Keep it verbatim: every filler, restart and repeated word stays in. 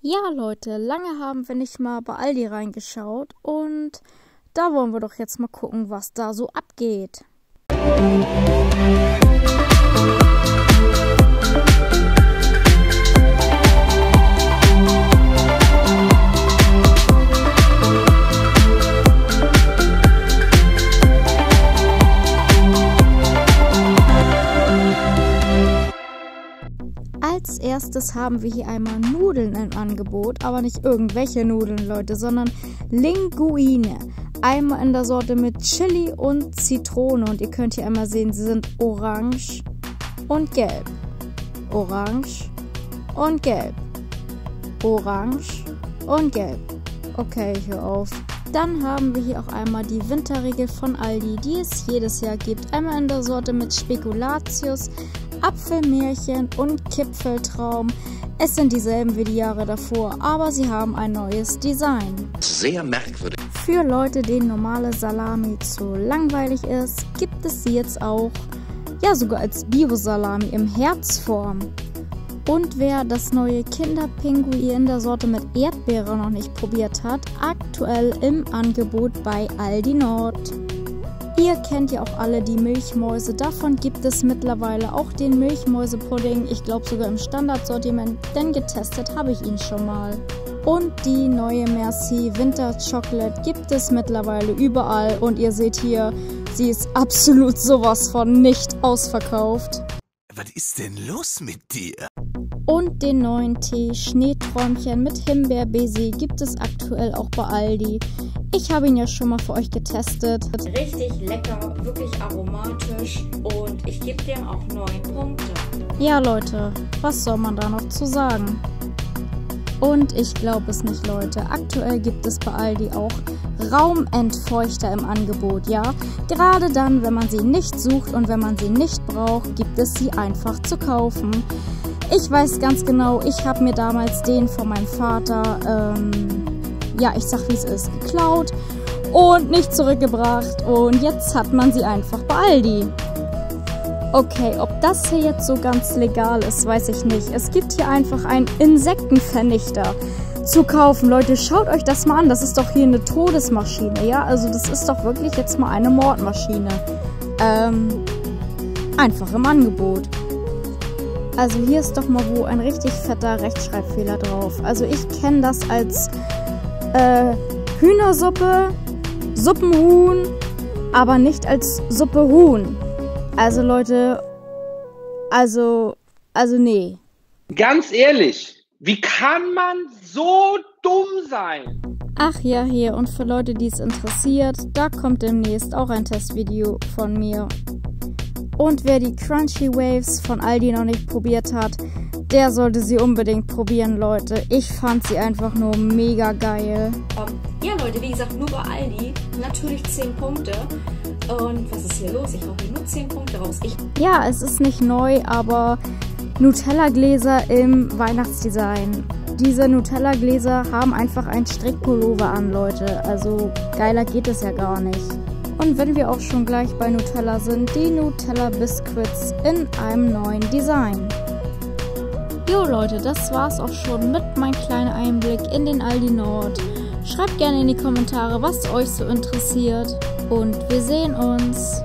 Ja, Leute, lange haben wir nicht mal bei Aldi reingeschaut und da wollen wir doch jetzt mal gucken, was da so abgeht. Als erstes haben wir hier einmal Nudeln im Angebot, aber nicht irgendwelche Nudeln, Leute, sondern Linguine. Einmal in der Sorte mit Chili und Zitrone und ihr könnt hier einmal sehen, sie sind orange und gelb. Orange und gelb. Orange und gelb. Okay, ich höre auf. Dann haben wir hier auch einmal die Winterriegel von Aldi, die es jedes Jahr gibt. Einmal in der Sorte mit Spekulatius, Apfelmärchen und Kipfeltraum. Es sind dieselben wie die Jahre davor, aber sie haben ein neues Design. Sehr merkwürdig. Für Leute, denen normale Salami zu langweilig ist, gibt es sie jetzt auch, ja sogar als Bio-Salami im Herzform. Und wer das neue Kinderpinguin in der Sorte mit Erdbeere noch nicht probiert hat, aktuell im Angebot bei Aldi Nord. Ihr kennt ja auch alle die Milchmäuse, davon gibt es mittlerweile auch den Milchmäusepudding, ich glaube sogar im Standardsortiment, denn getestet habe ich ihn schon mal. Und die neue Merci Winter Chocolate gibt es mittlerweile überall und ihr seht hier, sie ist absolut sowas von nicht ausverkauft. Was ist denn los mit dir? Und den neuen Tee Schneeträumchen mit Himbeerbaiser gibt es aktuell auch bei Aldi. Ich habe ihn ja schon mal für euch getestet. Richtig lecker, wirklich aromatisch und ich gebe dem auch neun Punkte. Ja Leute, was soll man da noch zu sagen? Und ich glaube es nicht, Leute. Aktuell gibt es bei Aldi auch Raumentfeuchter im Angebot, ja? Gerade dann, wenn man sie nicht sucht und wenn man sie nicht braucht, gibt es sie einfach zu kaufen. Ich weiß ganz genau, ich habe mir damals den von meinem Vater, ähm, ja, ich sag wie es ist, geklaut und nicht zurückgebracht und jetzt hat man sie einfach bei Aldi. Okay, ob das hier jetzt so ganz legal ist, weiß ich nicht. Es gibt hier einfach einen Insektenvernichter zu kaufen. Leute, schaut euch das mal an. Das ist doch hier eine Todesmaschine, ja? Also das ist doch wirklich jetzt mal eine Mordmaschine. Ähm, einfach im Angebot. Also hier ist doch mal wo ein richtig fetter Rechtschreibfehler drauf. Also ich kenne das als äh, Hühnersuppe, Suppenhuhn, aber nicht als Suppe Huhn. Also Leute, also, also nee. Ganz ehrlich, wie kann man so dumm sein? Ach ja, hier, und für Leute, die es interessiert, da kommt demnächst auch ein Testvideo von mir. Und wer die Crunchy Waves von Aldi noch nicht probiert hat, der sollte sie unbedingt probieren, Leute. Ich fand sie einfach nur mega geil. Um, ja Leute, wie gesagt, nur bei Aldi, natürlich zehn Punkte. Und was ist hier los? Ich hau hier nur zehn Punkte raus. Ich ja, es ist nicht neu, aber Nutella-Gläser im Weihnachtsdesign. Diese Nutella-Gläser haben einfach einen Strickpullover an, Leute. Also geiler geht es ja gar nicht. Und wenn wir auch schon gleich bei Nutella sind, die Nutella Biscuits in einem neuen Design. Jo Leute, das war's auch schon mit meinem kleinen Einblick in den Aldi Nord. Schreibt gerne in die Kommentare, was euch so interessiert. Und wir sehen uns.